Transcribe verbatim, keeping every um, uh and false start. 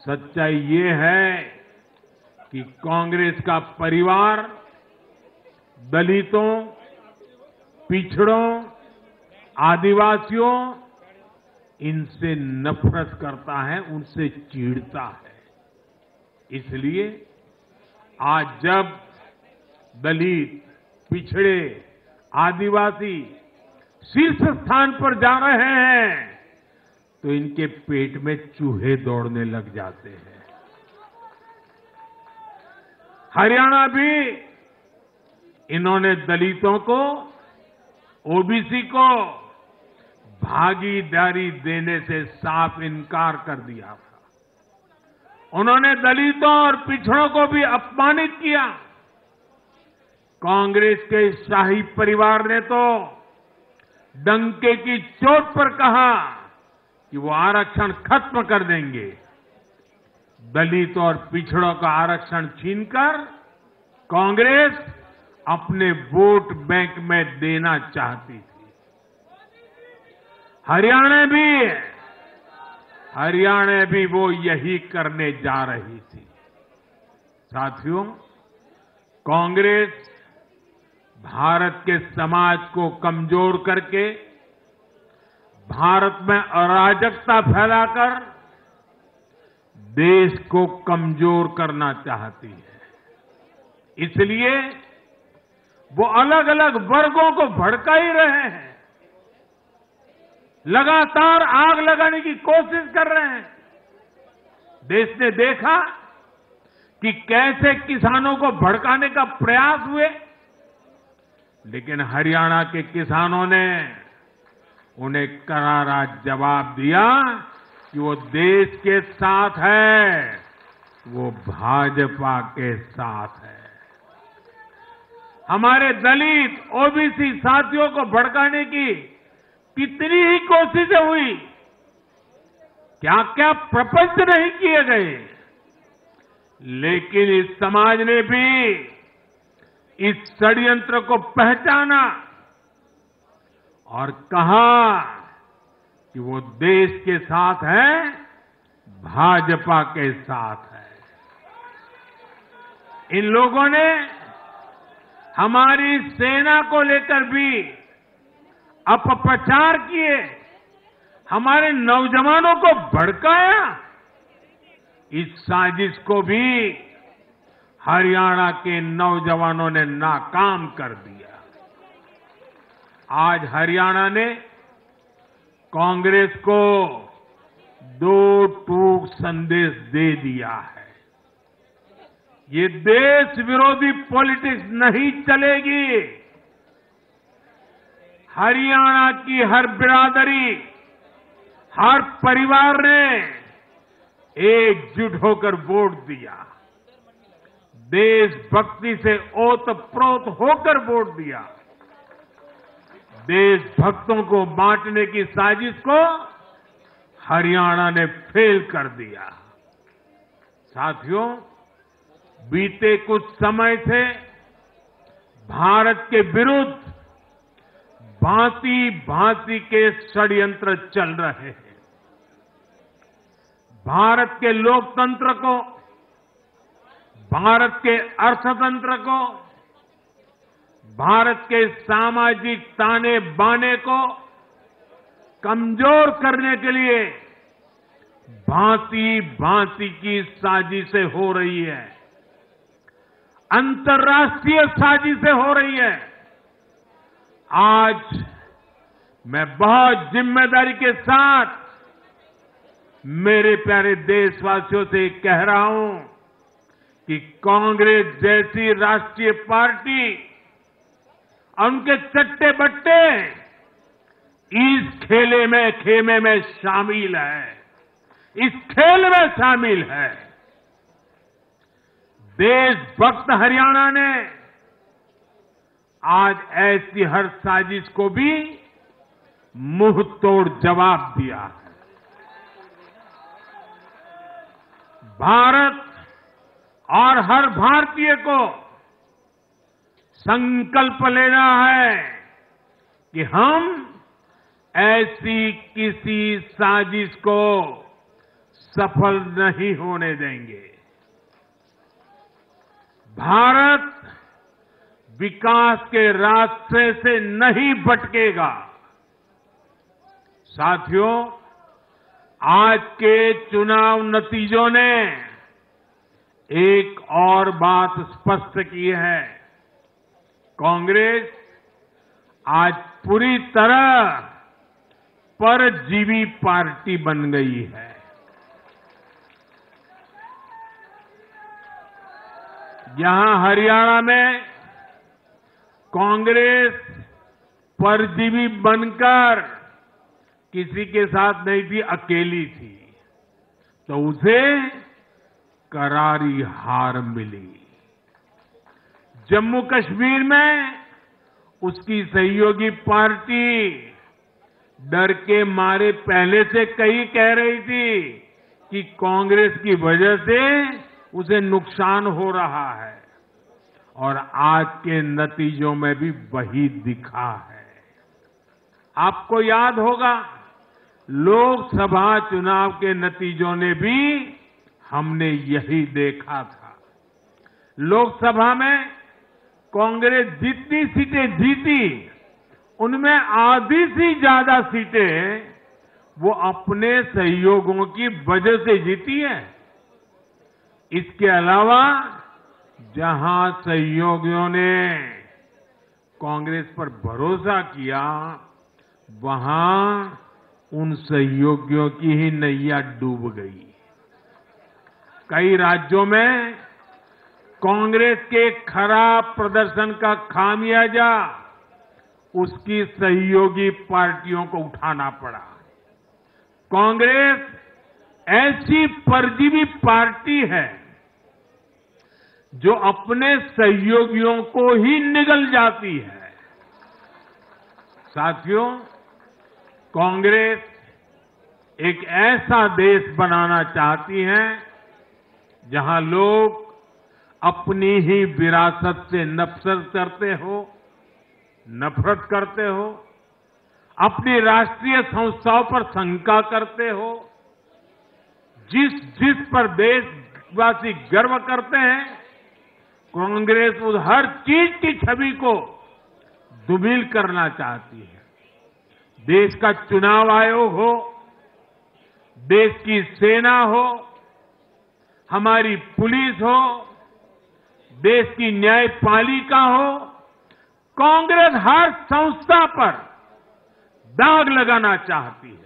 सच्चाई ये है कि कांग्रेस का परिवार दलितों, पिछड़ों, आदिवासियों इनसे नफरत करता है, उनसे चिढ़ता है। इसलिए आज जब दलित, पिछड़े, आदिवासी शीर्ष स्थान पर जा रहे हैं तो इनके पेट में चूहे दौड़ने लग जाते हैं। हरियाणा भी इन्होंने दलितों को, ओबीसी को भागीदारी देने से साफ इनकार कर दिया था। उन्होंने दलितों और पिछड़ों को भी अपमानित किया। कांग्रेस के शाही परिवार ने तो डंके की चोट पर कहा कि वो आरक्षण खत्म कर देंगे। दलित और पिछड़ों का आरक्षण छीनकर कांग्रेस अपने वोट बैंक में देना चाहती थी। हरियाणा भी हरियाणा भी वो यही करने जा रही थी। साथियों, कांग्रेस भारत के समाज को कमजोर करके, भारत में अराजकता फैलाकर देश को कमजोर करना चाहती है। इसलिए वो अलग अलग वर्गों को भड़का ही रहे हैं, लगातार आग लगाने की कोशिश कर रहे हैं। देश ने देखा कि कैसे किसानों को भड़काने का प्रयास हुए, लेकिन हरियाणा के किसानों ने उन्हें करारा जवाब दिया कि वो देश के साथ है, वो भाजपा के साथ है। हमारे दलित, ओबीसी साथियों को भड़काने की कितनी ही कोशिशें हुई, क्या क्या प्रपंच नहीं किए गए, लेकिन इस समाज ने भी इस षड्यंत्र को पहचाना और कहा कि वो देश के साथ है, भाजपा के साथ है। इन लोगों ने हमारी सेना को लेकर भी अपप्रचार किए, हमारे नौजवानों को भड़काया। इस साजिश को भी हरियाणा के नौजवानों ने नाकाम कर दिया। आज हरियाणा ने कांग्रेस को दो टूक संदेश दे दिया है। ये देश विरोधी पॉलिटिक्स नहीं चलेगी। हरियाणा की हर बिरादरी, हर परिवार ने एकजुट होकर वोट दिया, देशभक्ति से ओतप्रोत होकर वोट दिया। देशभक्तों को बांटने की साजिश को हरियाणा ने फेल कर दिया। साथियों, बीते कुछ समय से भारत के विरुद्ध भांति भांति के षड्यंत्र चल रहे हैं। भारत के लोकतंत्र को, भारत के अर्थतंत्र को, भारत के सामाजिक ताने बाने को कमजोर करने के लिए भांति भांति की साजिशें हो रही है, अंतर्राष्ट्रीय साजिशें हो रही है। आज मैं बहुत जिम्मेदारी के साथ मेरे प्यारे देशवासियों से कह रहा हूं कि कांग्रेस जैसी राष्ट्रीय पार्टी और उनके चट्टे बट्टे इस खेले में खेमे में शामिल है, इस खेल में शामिल है। देशभक्त हरियाणा ने आज ऐसी हर साजिश को भी मुंह तोड़ जवाब दिया है। भारत और हर भारतीय को संकल्प लेना है कि हम ऐसी किसी साजिश को सफल नहीं होने देंगे। भारत विकास के रास्ते से नहीं भटकेगा। साथियों, आज के चुनाव नतीजों ने एक और बात स्पष्ट की है। कांग्रेस आज पूरी तरह परजीवी पार्टी बन गई है। यहां हरियाणा में कांग्रेस परजीवी बनकर किसी के साथ नहीं थी, अकेली थी, तो उसे करारी हार मिली। जम्मू कश्मीर में उसकी सहयोगी पार्टी डर के मारे पहले से कई कह रही थी कि कांग्रेस की वजह से उसे नुकसान हो रहा है, और आज के नतीजों में भी वही दिखा है। आपको याद होगा, लोकसभा चुनाव के नतीजों ने भी हमने यही देखा था। लोकसभा में कांग्रेस जितनी सीटें जीती, उनमें आधी से ज्यादा सीटें वो अपने सहयोगियों की वजह से जीती है। इसके अलावा जहां सहयोगियों ने कांग्रेस पर भरोसा किया, वहां उन सहयोगियों की ही नैया डूब गई। कई राज्यों में कांग्रेस के खराब प्रदर्शन का खामियाजा उसकी सहयोगी पार्टियों को उठाना पड़ा। कांग्रेस ऐसी परजीवी पार्टी है जो अपने सहयोगियों को ही निगल जाती है। साथियों, कांग्रेस एक ऐसा देश बनाना चाहती है जहां लोग अपनी ही विरासत से नफरत करते हो, नफरत करते हो, अपनी राष्ट्रीय संस्थाओं पर शंका करते हो। जिस जिस पर देशवासी गर्व करते हैं, कांग्रेस उस हर चीज की छवि को धूमिल करना चाहती है। देश का चुनाव आयोग हो, देश की सेना हो, हमारी पुलिस हो, देश की न्यायपालिका हो, कांग्रेस हर संस्था पर दाग लगाना चाहती है।